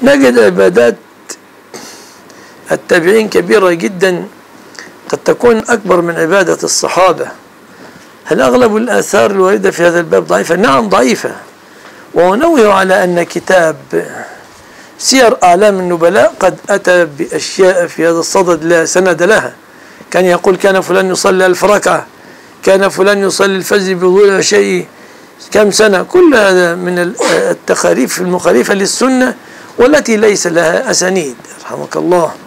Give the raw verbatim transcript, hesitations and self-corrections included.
نجد عبادات التابعين كبيرة جدا، قد تكون أكبر من عبادة الصحابة. هل أغلب الآثار الواردة في هذا الباب ضعيفة؟ نعم ضعيفة. ونوه على أن كتاب سير أعلام النبلاء قد أتى بأشياء في هذا الصدد لا سند لها. كان يقول كان فلان يصلي ألف ركعة، كان فلان يصلي الفجر بظل شيء كم سنة. كل هذا من التخاريف المخالفة للسنة والتي ليس لها أسانيد. رحمك الله.